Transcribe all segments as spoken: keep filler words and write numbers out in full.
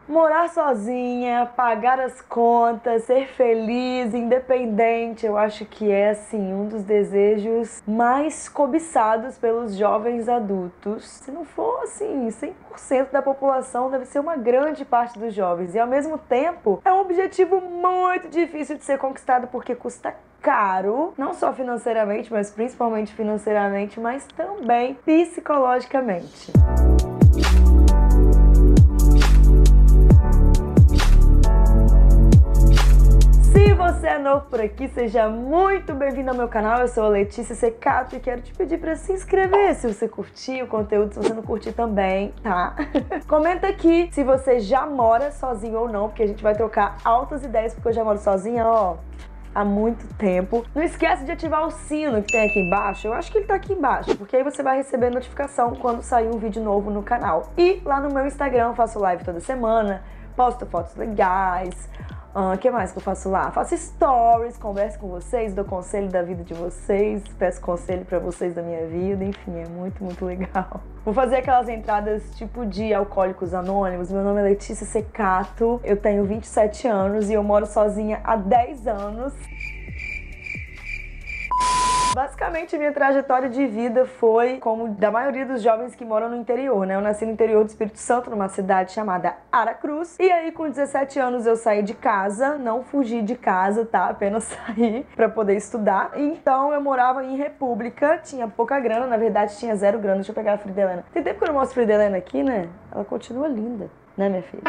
Morar sozinha, pagar as contas, ser feliz, independente, eu acho que é, assim, um dos desejos mais cobiçados pelos jovens adultos. Se não for, assim, cem por cento da população, deve ser uma grande parte dos jovens. E, ao mesmo tempo, é um objetivo muito difícil de ser conquistado porque custa caro, não só financeiramente, mas principalmente financeiramente, mas também psicologicamente. Se você é novo por aqui, seja muito bem-vindo ao meu canal. Eu sou a Letícia Secato e quero te pedir para se inscrever se você curtir o conteúdo, se você não curtir também, tá? Comenta aqui se você já mora sozinho ou não, porque a gente vai trocar altas ideias, porque eu já moro sozinha, ó, há muito tempo. Não esquece de ativar o sino que tem aqui embaixo. Eu acho que ele tá aqui embaixo, porque aí você vai receber notificação quando sair um vídeo novo no canal. E lá no meu Instagram eu faço live toda semana, posto fotos legais. O uh, que mais que eu faço lá? Faço stories, converso com vocês, dou conselho da vida de vocês, peço conselho pra vocês da minha vida, enfim, é muito, muito legal. Vou fazer aquelas entradas tipo de Alcoólicos Anônimos. Meu nome é Letícia Secato, eu tenho vinte e sete anos e eu moro sozinha há dez anos. Basicamente, minha trajetória de vida foi como da maioria dos jovens que moram no interior, né? Eu nasci no interior do Espírito Santo, numa cidade chamada Aracruz. E aí, com dezessete anos, eu saí de casa, não fugi de casa, tá? Apenas saí pra poder estudar. Então, eu morava em República, tinha pouca grana, na verdade, tinha zero grana. Deixa eu pegar a Frida Helena. Tem tempo que eu não mostro a Frida Helena aqui, né? Ela continua linda, né, minha filha?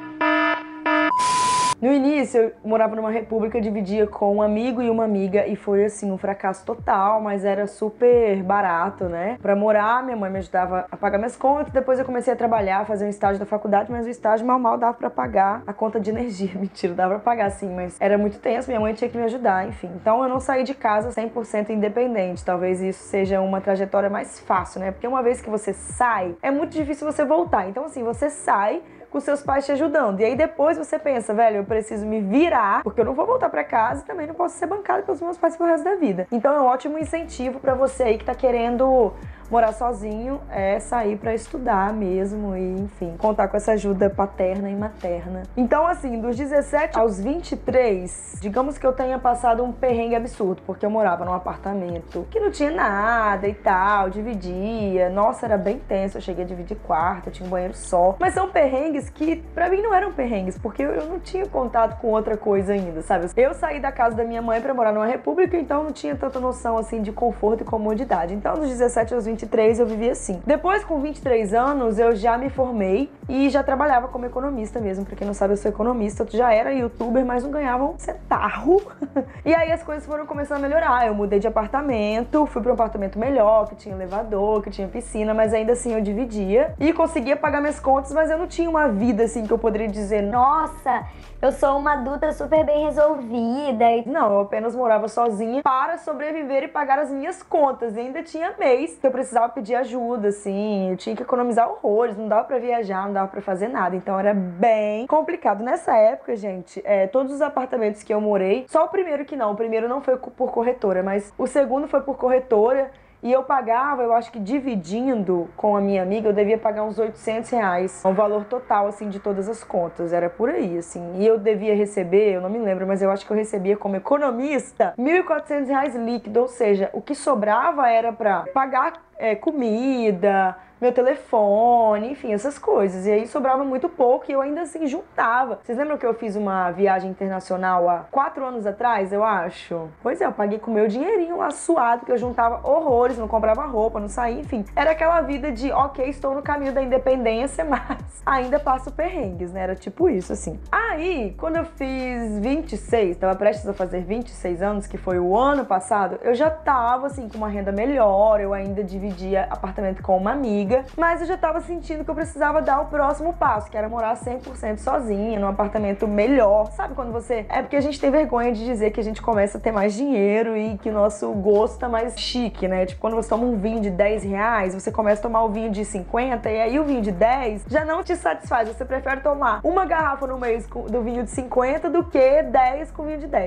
No início, eu morava numa república, dividia com um amigo e uma amiga e foi, assim, um fracasso total, mas era super barato, né? Pra morar, minha mãe me ajudava a pagar minhas contas, depois eu comecei a trabalhar, fazer um estágio da faculdade, mas o estágio mal mal dava pra pagar a conta de energia. Mentira, dava pra pagar sim, mas era muito tenso, minha mãe tinha que me ajudar, enfim. Então eu não saí de casa cem por cento independente, talvez isso seja uma trajetória mais fácil, né? Porque uma vez que você sai, é muito difícil você voltar. Então, assim, você sai com seus pais te ajudando. E aí depois você pensa, velho, eu preciso me virar, porque eu não vou voltar pra casa e também não posso ser bancada pelos meus pais pelo resto da vida. Então é um ótimo incentivo pra você aí que tá querendo morar sozinho, é sair pra estudar mesmo e, enfim, contar com essa ajuda paterna e materna. Então, assim, dos dezessete aos vinte e três, digamos que eu tenha passado um perrengue absurdo, porque eu morava num apartamento que não tinha nada e tal, dividia, nossa, era bem tenso, eu cheguei a dividir quarto, eu tinha um banheiro só, mas são perrengues que pra mim não eram perrengues, porque eu não tinha contato com outra coisa ainda, sabe? Eu saí da casa da minha mãe pra morar numa república, então não tinha tanta noção, assim, de conforto e comodidade. Então, dos dezessete aos vinte e três eu vivi assim. Depois, com vinte e três anos, eu já me formei e já trabalhava como economista mesmo. Pra quem não sabe, eu sou economista, eu já era youtuber, mas não ganhava um centavo. E aí as coisas foram começando a melhorar. Eu mudei de apartamento, fui pra um apartamento melhor, que tinha elevador, que tinha piscina, mas ainda assim eu dividia e conseguia pagar minhas contas, mas eu não tinha uma vida assim que eu poderia dizer, nossa, eu sou uma adulta super bem resolvida. Não, eu apenas morava sozinha para sobreviver e pagar as minhas contas. E ainda tinha mês que eu precisava pedir ajuda, assim, eu tinha que economizar horrores, não dava pra viajar, não dava pra fazer nada, então era bem complicado. Nessa época, gente, é, todos os apartamentos que eu morei, só o primeiro que não, o primeiro não foi por corretora, mas o segundo foi por corretora. E eu pagava, eu acho que dividindo com a minha amiga, eu devia pagar uns oitocentos reais. O valor total, assim, de todas as contas. Era por aí, assim. E eu devia receber, eu não me lembro, mas eu acho que eu recebia como economista mil e quatrocentos reais líquido. Ou seja, o que sobrava era pra pagar é, comida, meu telefone, enfim, essas coisas. E aí sobrava muito pouco e eu ainda assim juntava. Vocês lembram que eu fiz uma viagem internacional há quatro anos atrás, eu acho? Pois é, eu paguei com meu dinheirinho lá suado, que eu juntava horrores, não comprava roupa, não saía, enfim. Era aquela vida de, ok, estou no caminho da independência, mas ainda passo perrengues, né? Era tipo isso, assim. Aí, quando eu fiz vinte e seis, tava prestes a fazer vinte e seis anos, que foi o ano passado, eu já tava, assim, com uma renda melhor, eu ainda dividia apartamento com uma amiga, mas eu já tava sentindo que eu precisava dar o próximo passo, que era morar cem por cento sozinha, num apartamento melhor. Sabe quando você... É porque a gente tem vergonha de dizer que a gente começa a ter mais dinheiro e que o nosso gosto tá mais chique, né? Tipo, quando você toma um vinho de dez reais, você começa a tomar o vinho de cinquenta e aí o vinho de dez já não te satisfaz. Você prefere tomar uma garrafa no mês do vinho de cinquenta do que dez com vinho de dez.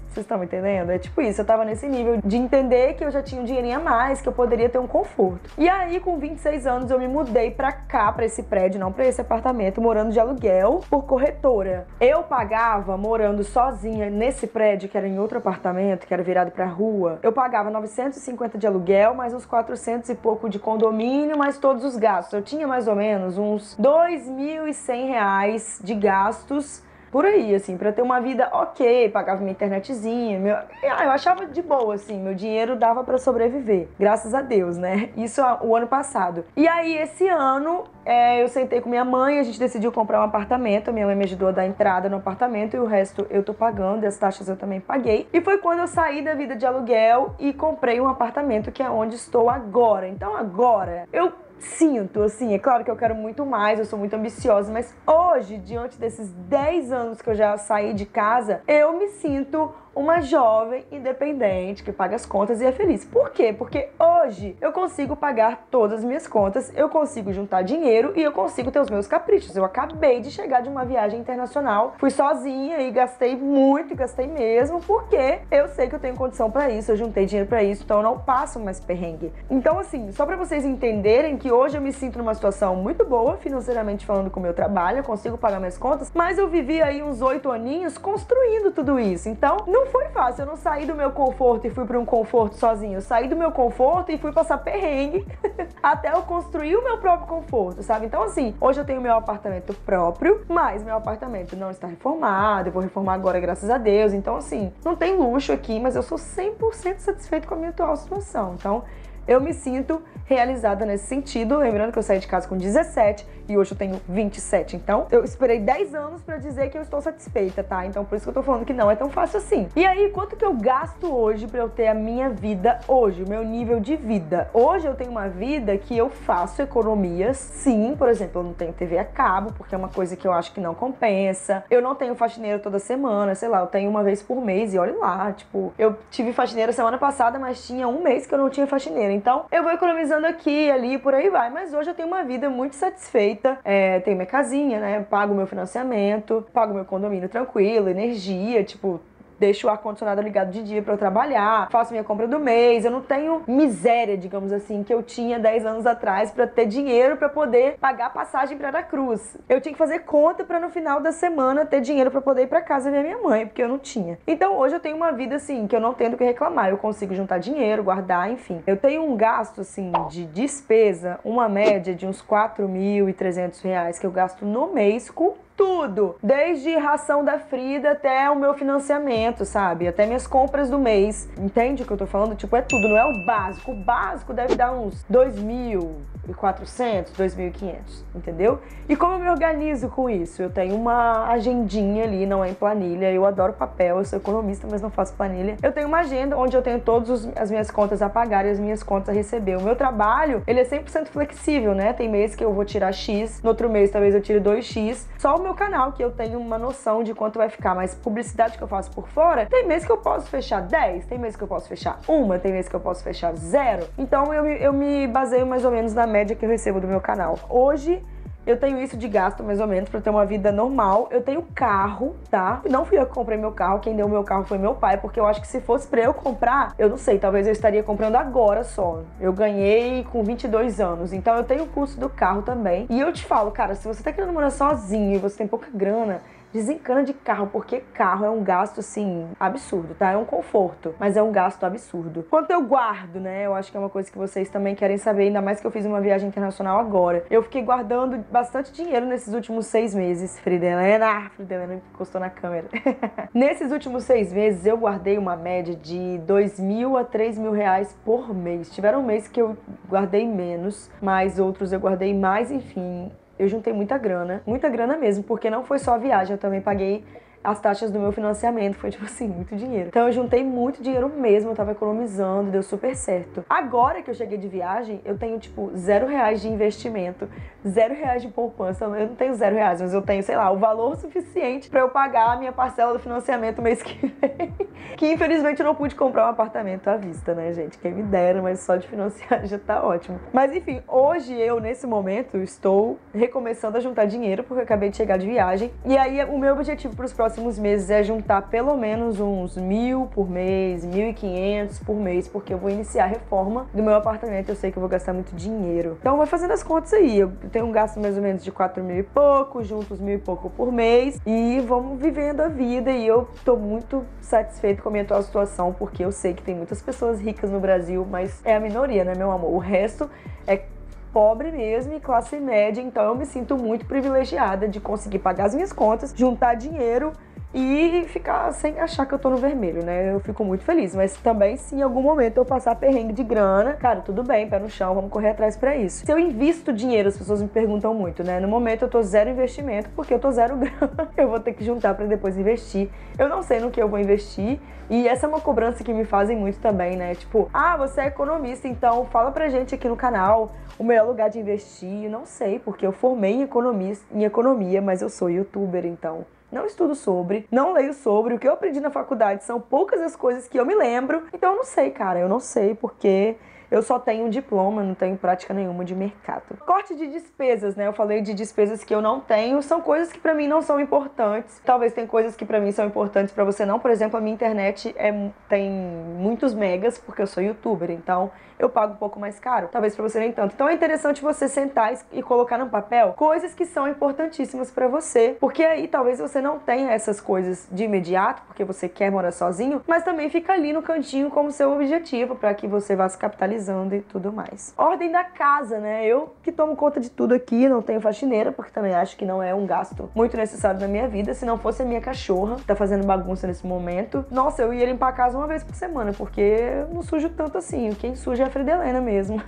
Vocês estão me entendendo? É tipo isso, eu tava nesse nível de entender que eu já tinha um dinheirinho a mais, que eu poderia ter um conforto. E aí, com vinte e seis anos, eu me mudei pra cá, pra esse prédio, não pra esse apartamento, morando de aluguel por corretora. Eu pagava, morando sozinha nesse prédio, que era em outro apartamento, que era virado pra rua, eu pagava novecentos e cinquenta de aluguel, mais uns quatrocentos e pouco de condomínio, mais todos os gastos. Eu tinha mais ou menos uns dois mil e cem reais de gastos por aí, assim, pra ter uma vida ok, pagava minha internetzinha, meu... eu achava de boa, assim, meu dinheiro dava pra sobreviver, graças a Deus, né? Isso o ano passado. E aí, esse ano, é, eu sentei com minha mãe, a gente decidiu comprar um apartamento, a minha mãe me ajudou a dar entrada no apartamento e o resto eu tô pagando, e as taxas eu também paguei. E foi quando eu saí da vida de aluguel e comprei um apartamento, que é onde estou agora. Então, agora, eu sinto, assim, é claro que eu quero muito mais, eu sou muito ambiciosa, mas hoje, diante desses dez anos que eu já saí de casa, eu me sinto uma jovem independente que paga as contas e é feliz. Por quê? Porque hoje eu consigo pagar todas as minhas contas, eu consigo juntar dinheiro e eu consigo ter os meus caprichos. Eu acabei de chegar de uma viagem internacional, fui sozinha e gastei muito, gastei mesmo, porque eu sei que eu tenho condição pra isso, eu juntei dinheiro pra isso, então eu não passo mais perrengue. Então, assim, só pra vocês entenderem que hoje eu me sinto numa situação muito boa, financeiramente falando, com o meu trabalho, eu consigo pagar minhas contas, mas eu vivi aí uns oito aninhos construindo tudo isso. Então, não foi fácil, eu não saí do meu conforto e fui para um conforto sozinho, eu saí do meu conforto e fui passar perrengue até eu construir o meu próprio conforto, sabe? Então, assim, hoje eu tenho meu apartamento próprio, mas meu apartamento não está reformado, eu vou reformar agora, graças a Deus. Então, assim, não tem luxo aqui, mas eu sou cem por cento satisfeito com a minha atual situação. Então, eu me sinto realizada nesse sentido, lembrando que eu saí de casa com dezessete e hoje eu tenho vinte e sete, então eu esperei dez anos pra dizer que eu estou satisfeita, tá? Então por isso que eu tô falando que não é tão fácil assim. E aí, quanto que eu gasto hoje pra eu ter a minha vida hoje, o meu nível de vida? Hoje eu tenho uma vida que eu faço economias, sim, por exemplo, eu não tenho T V a cabo, porque é uma coisa que eu acho que não compensa, eu não tenho faxineiro toda semana, sei lá, eu tenho uma vez por mês e olha lá, tipo, eu tive faxineira semana passada, mas tinha um mês que eu não tinha faxineira, então eu vou economizando aqui, ali, por aí vai, mas hoje eu tenho uma vida muito satisfeita, é, tenho minha casinha, né, pago meu financiamento, pago meu condomínio tranquilo, energia, tipo, deixo o ar-condicionado ligado de dia pra eu trabalhar, faço minha compra do mês, eu não tenho miséria, digamos assim, que eu tinha dez anos atrás pra ter dinheiro pra poder pagar passagem pra Aracruz. Eu tinha que fazer conta pra no final da semana ter dinheiro pra poder ir pra casa ver minha mãe, porque eu não tinha. Então hoje eu tenho uma vida assim, que eu não tenho do que reclamar, eu consigo juntar dinheiro, guardar, enfim. Eu tenho um gasto assim de despesa, uma média de uns quatro mil e trezentos reais que eu gasto no mês com tudo, desde ração da Frida até o meu financiamento, sabe? Até minhas compras do mês. Entende o que eu tô falando? Tipo, é tudo, não é o básico. O básico deve dar uns dois mil e quatrocentos, dois mil e quinhentos, entendeu? E como eu me organizo com isso? Eu tenho uma agendinha ali, não é em planilha. Eu adoro papel, eu sou economista, mas não faço planilha. Eu tenho uma agenda onde eu tenho todas as minhas contas a pagar e as minhas contas a receber. O meu trabalho, ele é cem por cento flexível, né? Tem mês que eu vou tirar X, no outro mês talvez eu tire dois X. Só o meu canal, que eu tenho uma noção de quanto vai ficar, mas publicidade que eu faço por fora, tem mês que eu posso fechar dez, tem mês que eu posso fechar uma, tem mês que eu posso fechar zero. Então eu, eu me baseio mais ou menos na média que eu recebo do meu canal. Hoje eu tenho isso de gasto, mais ou menos, pra ter uma vida normal. Eu tenho carro, tá? Não fui eu que comprei meu carro, quem deu o meu carro foi meu pai, porque eu acho que se fosse pra eu comprar, eu não sei, talvez eu estaria comprando agora só. Eu ganhei com vinte e dois anos, então eu tenho o custo do carro também. E eu te falo, cara, se você tá querendo morar sozinho e você tem pouca grana, desencana de carro, porque carro é um gasto, assim, absurdo, tá? É um conforto, mas é um gasto absurdo. Quanto eu guardo, né? Eu acho que é uma coisa que vocês também querem saber, ainda mais que eu fiz uma viagem internacional agora. Eu fiquei guardando bastante dinheiro nesses últimos seis meses. Frida Helena, Frida Helena encostou na câmera. Nesses últimos seis meses, eu guardei uma média de dois mil a três mil reais por mês. Tiveram um mês que eu guardei menos, mas outros eu guardei mais, enfim. Eu juntei muita grana, muita grana mesmo, porque não foi só a viagem, eu também paguei as taxas do meu financiamento, foi tipo assim, muito dinheiro. Então eu juntei muito dinheiro mesmo, eu tava economizando, deu super certo. Agora que eu cheguei de viagem, eu tenho tipo zero reais de investimento, zero reais de poupança, eu não tenho zero reais, mas eu tenho, sei lá, o valor suficiente pra eu pagar a minha parcela do financiamento mês que vem. Que infelizmente eu não pude comprar um apartamento à vista, né, gente? Quem me dera, mas só de financiar já tá ótimo. Mas enfim, hoje eu, nesse momento, estou recomeçando a juntar dinheiro, porque eu acabei de chegar de viagem. E aí o meu objetivo pros próximos próximos meses é juntar pelo menos uns mil por mês, mil e quinhentos por mês, porque eu vou iniciar a reforma do meu apartamento. Eu sei que eu vou gastar muito dinheiro. Então vai fazendo as contas aí. Eu tenho um gasto mais ou menos de quatro mil e pouco, juntos mil e pouco por mês, e vamos vivendo a vida. E eu tô muito satisfeito com a minha atual situação, porque eu sei que tem muitas pessoas ricas no Brasil, mas é a minoria, né, meu amor? O resto é pobre mesmo e classe média, então eu me sinto muito privilegiada de conseguir pagar as minhas contas, juntar dinheiro e ficar sem achar que eu tô no vermelho, né? Eu fico muito feliz, mas também se em algum momento eu passar perrengue de grana, cara, tudo bem, pé no chão, vamos correr atrás pra isso. Se eu invisto dinheiro, as pessoas me perguntam muito, né? No momento eu tô zero investimento, porque eu tô zero grana, eu vou ter que juntar pra depois investir. Eu não sei no que eu vou investir, e essa é uma cobrança que me fazem muito também, né? Tipo, ah, você é economista, então fala pra gente aqui no canal o melhor lugar de investir. Eu não sei, porque eu formei em economia, em economia, mas eu sou youtuber, então não estudo sobre, não leio sobre. O que eu aprendi na faculdade são poucas as coisas que eu me lembro. Então eu não sei, cara, eu não sei, porque eu só tenho um diploma, não tenho prática nenhuma de mercado. Corte de despesas, né? Eu falei de despesas que eu não tenho, são coisas que pra mim não são importantes. Talvez tem coisas que pra mim são importantes pra você não. Por exemplo, a minha internet é, tem muitos megas, porque eu sou youtuber, então eu pago um pouco mais caro. Talvez pra você nem tanto. Então é interessante você sentar e colocar no papel coisas que são importantíssimas pra você, porque aí talvez você não tenha essas coisas de imediato, porque você quer morar sozinho, mas também fica ali no cantinho como seu objetivo, pra que você vá se capitalizar e tudo mais. Ordem da casa, né? Eu que tomo conta de tudo aqui, não tenho faxineira, porque também acho que não é um gasto muito necessário na minha vida. Se não fosse a minha cachorra, que tá fazendo bagunça nesse momento, nossa, eu ia limpar a casa uma vez por semana, porque eu não sujo tanto assim. Quem suja é a Fridelena mesmo.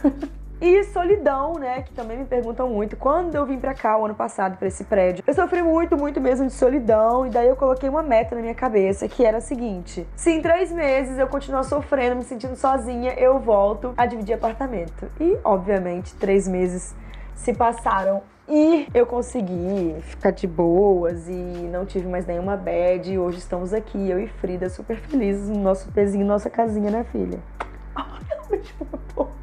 E solidão, né, que também me perguntam muito. Quando eu vim pra cá o ano passado, pra esse prédio, eu sofri muito, muito mesmo de solidão. E daí eu coloquei uma meta na minha cabeça, que era a seguinte: se em três meses eu continuar sofrendo, me sentindo sozinha, eu volto a dividir apartamento. E, obviamente, três meses se passaram e eu consegui ficar de boas e não tive mais nenhuma bad. E hoje estamos aqui, eu e Frida, super felizes no nosso pezinho, nossa casinha, né, filha? Ai, ela beijou minha boca.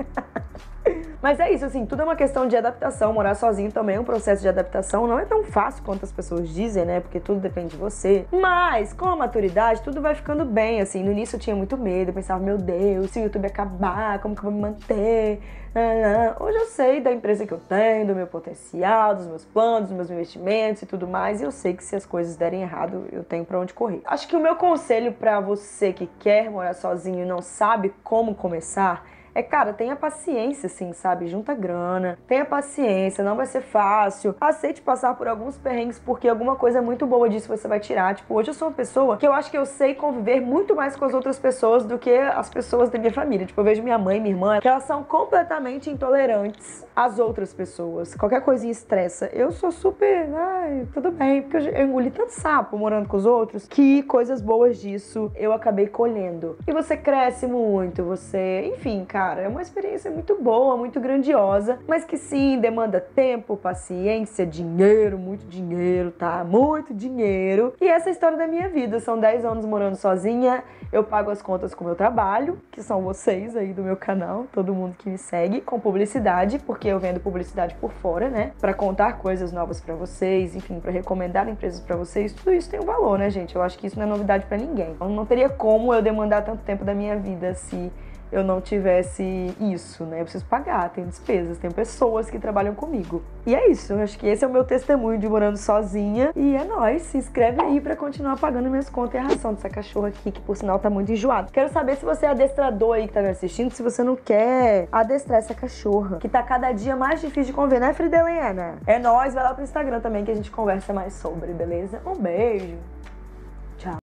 Mas é isso, assim, tudo é uma questão de adaptação. Morar sozinho também é um processo de adaptação. Não é tão fácil quanto as pessoas dizem, né? Porque tudo depende de você. Mas, com a maturidade, tudo vai ficando bem, assim. No início eu tinha muito medo. Eu pensava, meu Deus, se o YouTube acabar, como que eu vou me manter? Hoje eu sei da empresa que eu tenho, do meu potencial, dos meus planos, dos meus investimentos e tudo mais. E eu sei que se as coisas derem errado, eu tenho pra onde correr. Acho que o meu conselho pra você que quer morar sozinho e não sabe como começar é, cara, tenha paciência, assim, sabe? Junta grana, tenha paciência, não vai ser fácil. Aceite passar por alguns perrengues, porque alguma coisa muito boa disso você vai tirar. Tipo, hoje eu sou uma pessoa que eu acho que eu sei conviver muito mais com as outras pessoas do que as pessoas da minha família. Tipo, eu vejo minha mãe e minha irmã, que elas são completamente intolerantes às outras pessoas. Qualquer coisinha estressa. Eu sou super, ai, tudo bem, porque eu, eu engoli tanto sapo morando com os outros, que coisas boas disso eu acabei colhendo. E você cresce muito, você, enfim, cara, é uma experiência muito boa, muito grandiosa, mas que sim, demanda tempo, paciência, dinheiro, muito dinheiro, tá? Muito dinheiro. E essa é a história da minha vida. São dez anos morando sozinha, eu pago as contas com o meu trabalho, que são vocês aí do meu canal, todo mundo que me segue, com publicidade, porque eu vendo publicidade por fora, né? Pra contar coisas novas pra vocês, enfim, pra recomendar empresas pra vocês. Tudo isso tem um valor, né, gente? Eu acho que isso não é novidade pra ninguém. Então não teria como eu demandar tanto tempo da minha vida se eu não tivesse isso, né? Eu preciso pagar, tenho despesas, tenho pessoas que trabalham comigo. E é isso, eu acho que esse é o meu testemunho de morando sozinha. E é nóis, se inscreve aí pra continuar pagando minhas contas e a ração dessa cachorra aqui, que por sinal tá muito enjoada. Quero saber se você é adestrador aí que tá me assistindo, se você não quer adestrar essa cachorra, que tá cada dia mais difícil de conviver, né, Fridelena? É nóis, vai lá pro Instagram também que a gente conversa mais sobre, beleza? Um beijo!